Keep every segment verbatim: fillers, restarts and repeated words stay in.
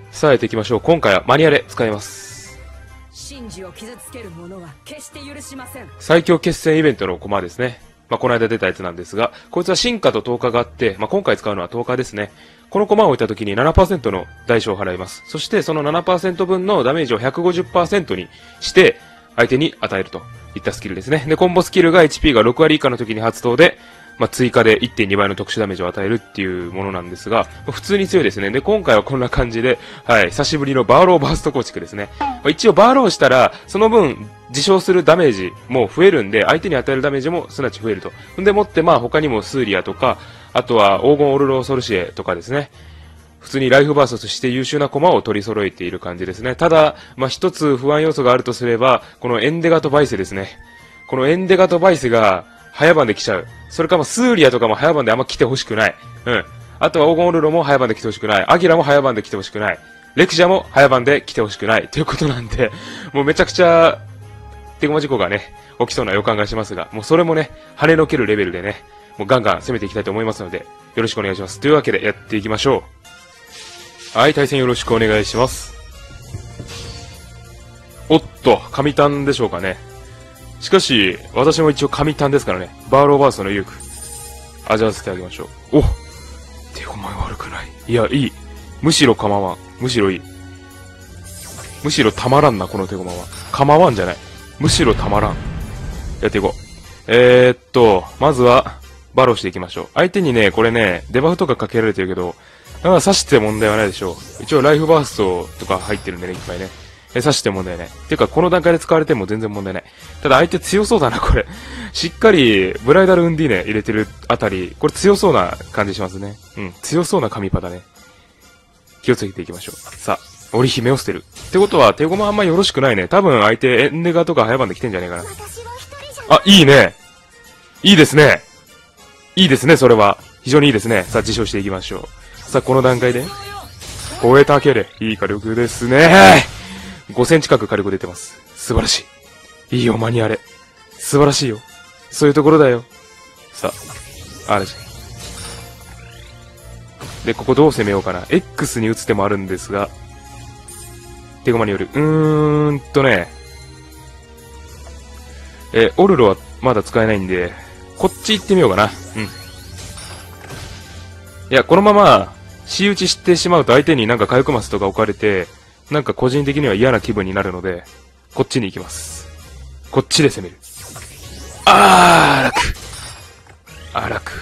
さあ、やっていきましょう。今回はマニュアル使います。 真珠を傷つける者は決して許しません。 最強決戦イベントのコマですね。まあ、この間出たやつなんですが、こいつは進化と投下があって、まあ、今回使うのは投下ですね。このコマを置いた時に ななパーセント の代償を払います。そしてその ななパーセント 分のダメージを ひゃくごじゅっパーセント にして、相手に与えるといったスキルですね。で、コンボスキルが エイチピー がろくわり以下の時に発動で、まあ、追加で いってんに 倍の特殊ダメージを与えるっていうものなんですが、普通に強いですね。で、今回はこんな感じで、はい、久しぶりのバーローバースト構築ですね。まあ、一応バーローしたら、その分、自傷するダメージも増えるんで、相手に与えるダメージもすなわち増えると。んでもって、まあ他にもスーリアとか、あとは黄金オルローソルシエとかですね。普通にライフバーストとして優秀な駒を取り揃えている感じですね。ただ、まあ一つ不安要素があるとすれば、このエンデガとバイセですね。このエンデガとバイセが、早番で来ちゃう。それかもスーリアとかも早番であんま来てほしくない。うん。あとは黄金オルロも早番で来てほしくない。アギラも早番で来てほしくない。レクシアも早番で来てほしくない。ということなんで、もうめちゃくちゃ、手駒事故がね、起きそうな予感がしますが、もうそれもね、跳ねのけるレベルでね、もうガンガン攻めていきたいと思いますので、よろしくお願いします。というわけでやっていきましょう。はい、対戦よろしくお願いします。おっと、神単でしょうかね。しかし、私も一応神単ですからね。バーローバーストの威力、味わわせてあげましょう。お、手駒悪くない。いや、いい。むしろ構わん。むしろいい。むしろたまらんな、この手駒は。構わんじゃない。むしろたまらん。やっていこう。えー、っと、まずは、バローしていきましょう。相手にね、これね、デバフとかかけられてるけど、まあ、刺して問題はないでしょう。一応ライフバーストとか入ってるんでね、いっぱいね。え、刺して問題ない。ていうか、この段階で使われても全然問題ない。ただ相手強そうだな、これ。しっかり、ブライダルウンディーネ入れてるあたり、これ強そうな感じしますね。うん、強そうな神パだね。気をつけていきましょう。さあ、織姫を捨てる。ってことは、手駒あんまよろしくないね。多分相手、エンデガとか早番で来てんじゃねえかな。あ、いいね。いいですね。いいですね、それは。非常にいいですね。さあ、自称していきましょう。さあ、この段階で、超えたけれ。いい火力ですね。ごセンチ角火力出てます。素晴らしい。いいよ、マニュアレ。素晴らしいよ。そういうところだよ。さあ、あれじゃ。で、ここどう攻めようかな。X に打つ手もあるんですが、手駒による。うーんとね、え、オルロはまだ使えないんで、こっち行ってみようかな。うん。いや、このまま、仕打ちしてしまうと相手になんか火力マスとか置かれて、なんか個人的には嫌な気分になるので、こっちに行きます。こっちで攻める。あー、楽。あー、楽。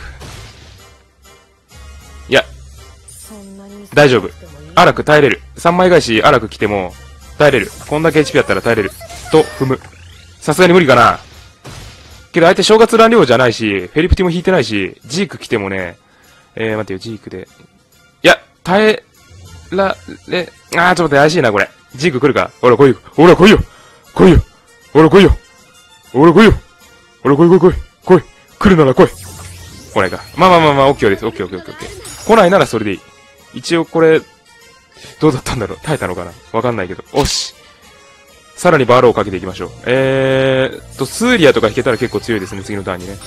いや、大丈夫。あらく耐えれる。さんまい返しあらく来ても、耐えれる。こんだけ エイチピー あったら耐えれる。と、踏む。さすがに無理かな。けど相手正月乱量じゃないし、フェリプティも引いてないし、ジーク来てもね、えー、待ってよ、ジークで。いや、耐えられ、あー、ちょっと待って、怪しいな、これ。ジーク来るか。ほら、来いよ。ほら、来いよ。来いよ。ほら、来いよ。ほら、来いよ。ほら、来い来い来い。来い。来るなら来い。来ないか。まあまあまあまあ、オッケーです。オッケーオッケーオッケーオッケー。来ないならそれでいい。一応これ、どうだったんだろう。耐えたのかなわかんないけど。おし。さらにバーローをかけていきましょう。えーと、スーリアとか引けたら結構強いですね、次のターンにね。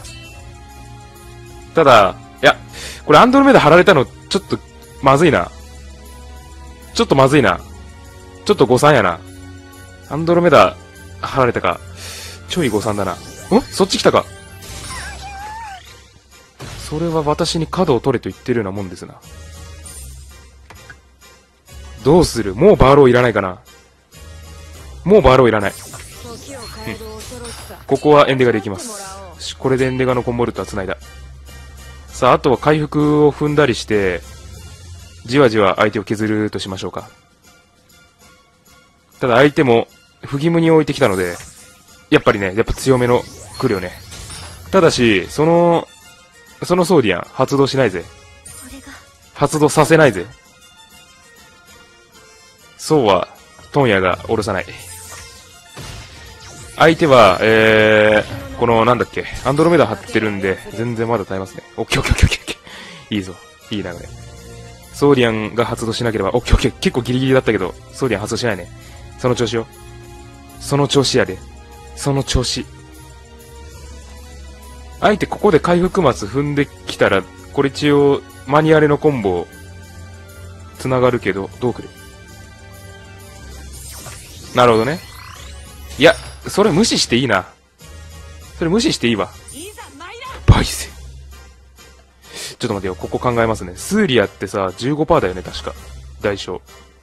ただ、いや、これアンドロメダ貼られたの、ちょっと、まずいな。ちょっとまずいな。ちょっと誤算やな。アンドロメダ貼られたか。ちょい誤算だな。んそっち来たか。それは私に角を取れと言ってるようなもんですな。どうする？もうバーローいらないかな。もうバーローいらない。うん。ここはエンデガでいきます。これでエンデガのコンボルトは繋いだ。さあ、あとは回復を踏んだりして、じわじわ相手を削るとしましょうか。ただ相手も、不義務に置いてきたので、やっぱりね、やっぱ強めの来るよね。ただし、その、そのソーディアン、発動しないぜ。発動させないぜ。そうは、トンヤが下ろさない。相手は、えー、この、なんだっけ、アンドロメダ張ってるんで、全然まだ耐えますね。オッケーオッケーオッケーオッケー。いいぞ。いい流れ。ソーディアンが発動しなければ、オッケーオッケー。結構ギリギリだったけど、ソーディアン発動しないね。その調子よ。その調子やで。その調子。相手ここで回復マス踏んできたら、これ一応、マニュアルのコンボ繋がるけど、どう来る？なるほどね。いや、それ無視していいな。それ無視していいわ。バイセ。ちょっと待ってよ、ここ考えますね。スーリアってさ、じゅうごパーセント だよね、確か。代償。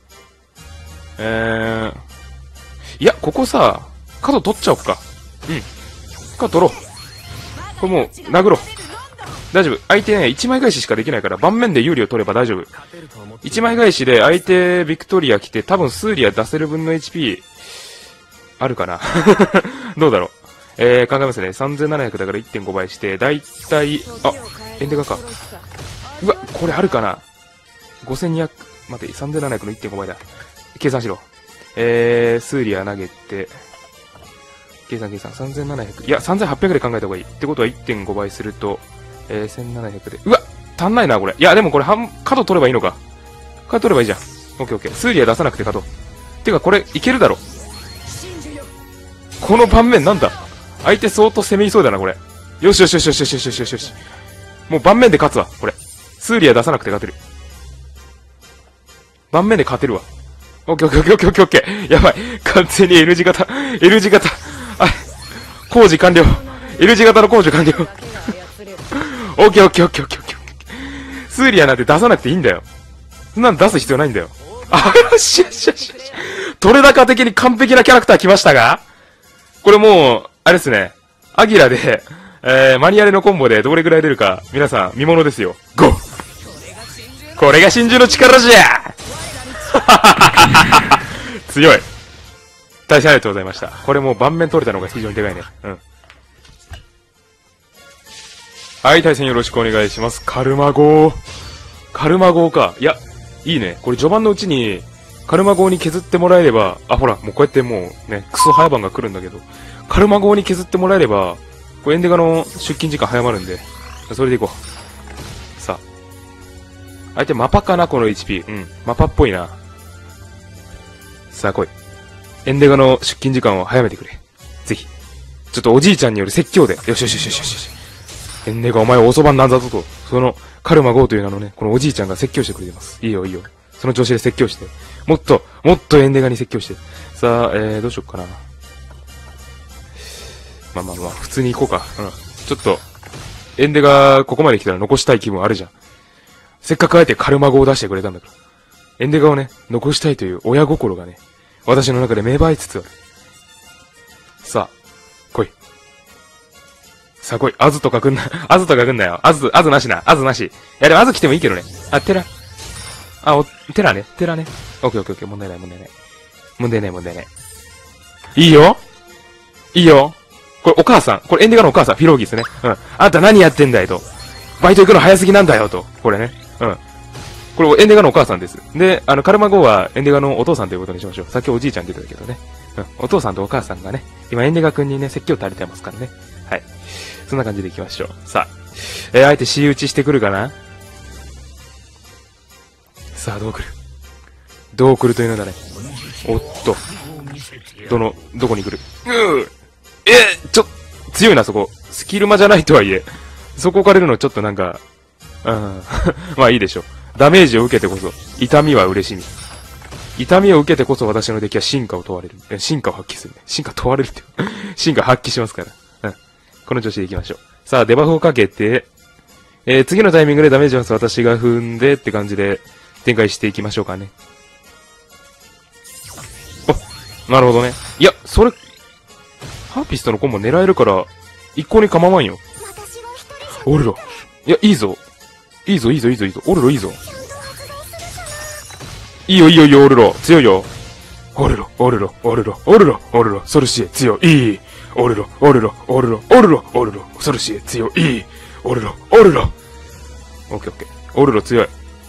えー。いや、ここさ、角取っちゃおっか。うん。角取ろう。これもう、殴ろう。大丈夫。相手ね、いちまい返ししかできないから、盤面で有利を取れば大丈夫。いちまい返しで相手ビクトリア来て、多分スーリア出せる分の エイチピー、あるかなどうだろう。えー、考えますね。さんぜんななひゃくだから いってんご 倍して、だいたい、あ、エンデガか。うわ、これあるかな ?ごせんにひゃく、待って、さんぜんななひゃくの いってんご 倍だ。計算しろ。えー、スーリア投げて、計算計算、さんぜんななひゃく。いや、さんぜんはっぴゃくで考えた方がいい。ってことは いってんご 倍すると、えー、せんななひゃくで。うわ足んないな、これ。いや、でもこれ、半、角取ればいいのか。角取ればいいじゃん。オッケーオッケー。スーリア出さなくて角。てか、これ、いけるだろ。この盤面なんだ相手相当攻めいそうだな、これ。よしよしよしよしよしよしよしよしよし。もう盤面で勝つわ、これ。スーリア出さなくて勝てる。盤面で勝てるわ。オッケーオッケーオッケーオッケーオッケー。やばい。完全に L 字型。L 字型。あ、工事完了。L 字型の工事完了。オッケーオッケーオッケーオッケーオッケー。スーリアなんて出さなくていいんだよ。そんなの出す必要ないんだよ。あ、よしよしよしよし。取れ高的に完璧なキャラクター来ましたがこれもう、あれですね。アギラで、えー、マニアレのコンボでどれぐらい出るか、皆さん見物ですよ。ゴーこれが真珠の力じゃ強い。大変ありがとうございました。これもう盤面取れたのが非常にでかいね。うん。はい、対戦よろしくお願いします。カルマ号。カルマ号か。いや、いいね。これ序盤のうちに、カルマ号に削ってもらえれば、あ、ほら、もうこうやってもうね、クソ早番が来るんだけど、カルマ号に削ってもらえれば、これエンデガの出勤時間早まるんで、それでいこう。さあ。相手マパかな、この エイチピー。うん。マパっぽいな。さあ来い。エンデガの出勤時間を早めてくれ。ぜひ。ちょっとおじいちゃんによる説教で。よしよしよしよしよし。エンデガお前おそばんなんだぞと。その、カルマ号という名のね、このおじいちゃんが説教してくれてます。いいよいいよ。その調子で説教して。もっと、もっとエンデガに説教して。さあ、えー、どうしよっかな。まあまあまあ、普通に行こうか。うん。ちょっと、エンデガここまで来たら残したい気分あるじゃん。せっかくあえてカルマ号を出してくれたんだから。エンデガをね、残したいという親心がね、私の中で芽生えつつある。さあ、来い。さあ来い。アズとか来んな。アズとか来んなよ。アズ、アズなしな。アズなし。いやでもアズ来てもいいけどね。あ、テラ。あ、お、テラね。テラね。オッケーオッケーオッケー。問題ない問題ない。問題ない問題ない。いいよいいよこれお母さん。これエンデガのお母さん。フィローギですね。うん。あんた何やってんだよと。バイト行くの早すぎなんだよと。これね。うん。これエンデガのお母さんです。で、あの、カルマ号はエンデガのお父さんということにしましょう。さっきおじいちゃん出てたけどね。うん。お父さんとお母さんがね、今エンデガ君にね、説教垂れてますからね。はい。そんな感じでいきましょう。さあ。えー、あえて C 打ちしてくるかなさあ、どう来るどう来るというのだね。おっと。どの、どこに来るうーえー、ちょ、強いな、そこ。スキルマじゃないとはいえ。そこ置かれるのちょっとなんか、うん。まあいいでしょう。ダメージを受けてこそ、痛みは嬉しみ。痛みを受けてこそ私の敵は進化を問われる。進化を発揮するね。進化問われるって。進化発揮しますから。うん。この調子でいきましょう。さあ、デバフをかけて、えー、次のタイミングでダメージを私が踏んでって感じで展開していきましょうかね。あ、なるほどね。いや、それ、ハーピストのコンボ狙えるから、一向に構わんよ。オルロ。いや、いいぞ。いいぞ、いいぞ、いいぞ、いいぞ。オルロいいぞ。いいよ、いいよ、いいよ、オルロ。強いよ。オルロ、オルロ、オルロ、オルロ、オルロ、ソルシエ、強い。いい。オルロ、オルロ、オルロ、オルロ、オルロ、ソルシエ、強い。いい。オルロ、オルロ。オッケーオッケー。オルロ強い。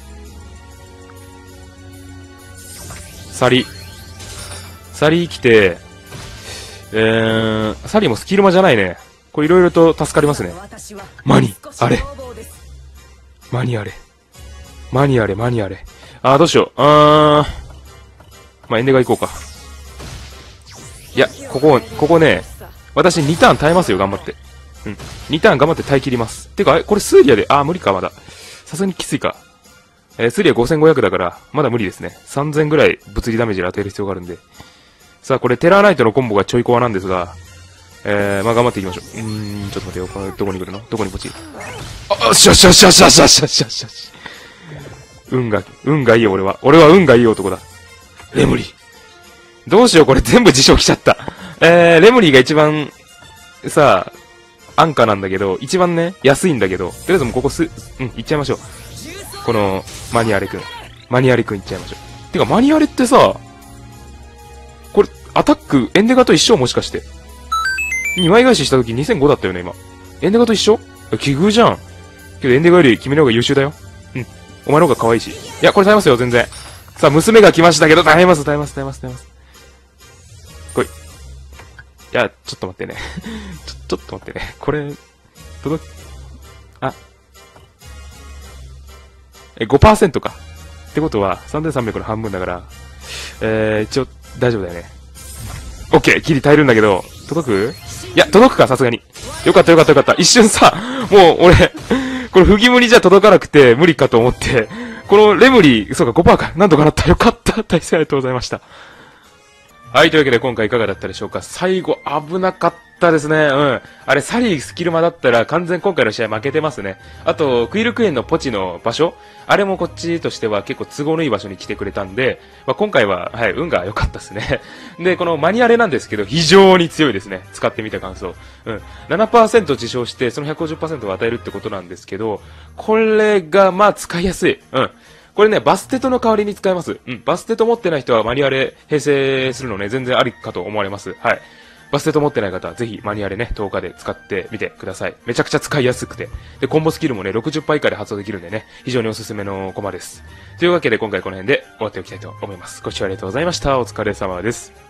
サリ。サリ来て、えー、サリもスキルマじゃないね。これいろいろと助かりますね。マニ、あれ。マニあれ。マニあれ、マニあれ。あー、どうしよう。あー。まあ、エンデガ行こうか。いや、ここ、ここね、私にターン耐えますよ、頑張って。うん。にターン頑張って耐え切ります。てか、これスーリアで、あー、無理か、まだ。さすがにきついか。 えー、スリはごせんごひゃくだから、まだ無理ですね。さんぜんぐらい物理ダメージで当てる必要があるんで。さあ、これテラーナイトのコンボがちょいコアなんですが、えー、まあ頑張っていきましょう。うーん、ちょっと待ってよ。これどこに来るのどこにこっちあ、よしよしよしよしよしよしよしよしよし。運が、運がいいよ、俺は。俺は運がいい男だ。レムリー。どうしよう、これ全部辞書来ちゃった。えー、レムリーが一番、さあ、安価なんだけど、一番ね、安いんだけど、とりあえずもうここす、うん、行っちゃいましょう。この、マニアレくん。マニアレくん行っちゃいましょう。てか、マニアレってさ、これ、アタック、エンデガと一緒もしかして。にまい返しした時にせんごだったよね、今。エンデガと一緒奇遇じゃん。けどエンデガより君の方が優秀だよ。うん。お前の方が可愛いし。いや、これ耐えますよ、全然。さあ、娘が来ましたけど、耐えます、耐えます、耐えます、耐えます。来い。いや、ちょっと待ってね。ちょ、ちょっと待ってね。これ、届く、あ。え、ごパーセント か。ってことは、さんぜんさんびゃくの半分だから、えー、一応、大丈夫だよね。オッケー、ギリ耐えるんだけど、届く？いや、届くか、さすがに。よかったよかったよかった。一瞬さ、もう、俺、これ、不義無理じゃ届かなくて、無理かと思って、このレムリー、そうか、ごパーセント か。なんとかなった。よかった。大変ありがとうございました。はい、というわけで今回いかがだったでしょうか。最後、危なかったですね。うん。あれ、サリースキルマだったら完全今回の試合負けてますね。あと、クイルクエンのポチの場所、あれもこっちとしては結構都合のいい場所に来てくれたんで、まあ、今回は、はい、運が良かったですね。で、このマニアレなんですけど、非常に強いですね。使ってみた感想。うん。ななパーセント 自称して、その ひゃくごじゅっパーセント を与えるってことなんですけど、これが、まあ、使いやすい。うん。これね、バステトの代わりに使えます。うん。バステト持ってない人はマニュアル編成するのね、全然ありかと思われます。はい。バステト持ってない方はぜひマニュアルね、とおかで使ってみてください。めちゃくちゃ使いやすくて。で、コンボスキルもね、ろくじゅっパー以下で発動できるんでね、非常におすすめのコマです。というわけで今回この辺で終わっておきたいと思います。ご視聴ありがとうございました。お疲れ様です。